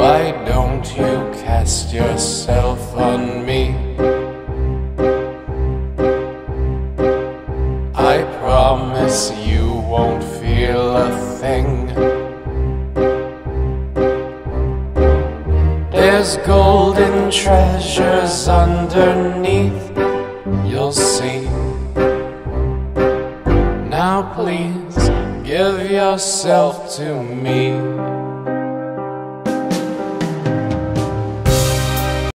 Why don't you cast yourself on me? I promise you won't feel a thing. There's golden treasures underneath, you'll see. Now please give yourself to me.